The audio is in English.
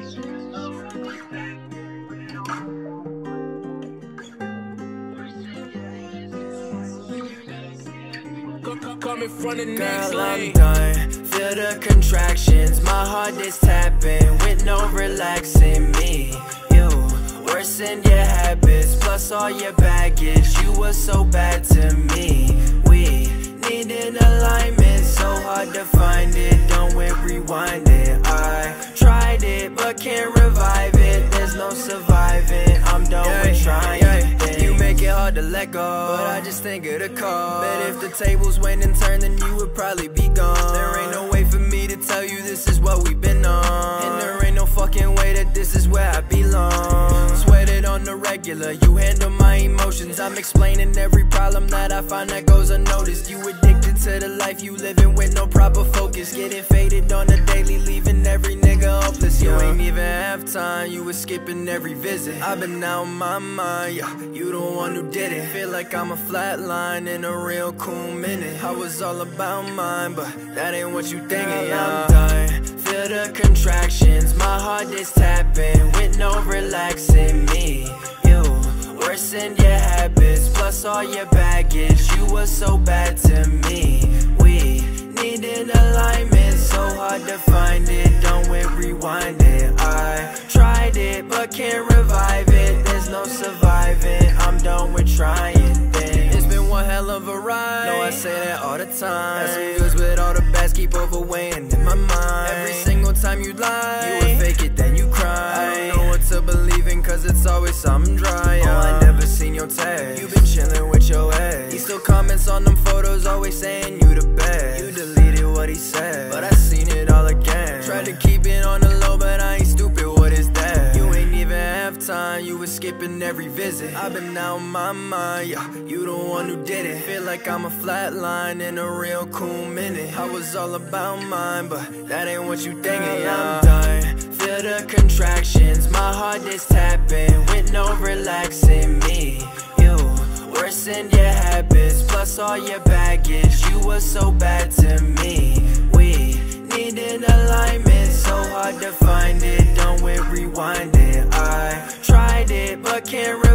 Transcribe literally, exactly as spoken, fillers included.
Coming from the next Girl, I'm lane. done. Feel the contractions. My heart is tapping with no relaxing me. You worsen your habits, plus all your baggage. You were so bad to me. We needed alignment, so hard to find it. Don't we rewind it? I tried it, but can't revive it. There's no surviving. I'm done yeah, with trying. Yeah. You make it hard to let go, but I just think of the cost. Bet if the tables went and turned, then you would probably be gone. There ain't no way for me to tell you this is what we've been on, and there ain't no fucking way that this is where I belong. Sweated on the regular, you handle my emotions. I'm explaining every problem that I find that goes unnoticed. You addicted to the life you living with no proper focus. Getting faded on the daily, leaving every nigga hopeless. You ain't even have time, you was skipping every visit. I've been out my mind, yeah, you the one who did it. Feel like I'm a flat line in a real cool minute. I was all about mine, but that ain't what you thinking, yeah. I'm done, feel the contractions. My heart is tapping with no relaxing me. You worsen your habits, plus all your baggage. You were so bad to me. We needed alignment, so hard to find it. Don't we rewind it? I tried it, but can't revive it. There's no surviving. I'm done with trying things. It's been one hell of a ride. No, I say that all the time. Had some goods with all the bads keep overweighing in my mind. Every single time you lie, you would fake it, then you cry. I don't know what to believe in, cause it's always something dry. Oh, I never seen your text. You been chilling with your ex. He still comments on them photos, always saying you the best. You deleted what he said, but I seen it all again. Tried to keep it on the low, but I ain't stupid, what is that? You ain't even have time, you was skipping every visit. I've been out my mind, yeah, you the one who did it. Feel like I'm a flat line in a real cool minute. I was all about mine, but that ain't what you thinking, yeah. I'm done, feel the contractions. My heart is tapping with no relaxing me. You worsen your habits, plus all your baggage. You were so bad to me. We needed alignment, so hard to find it. Don't we rewind it? I tried it, but can't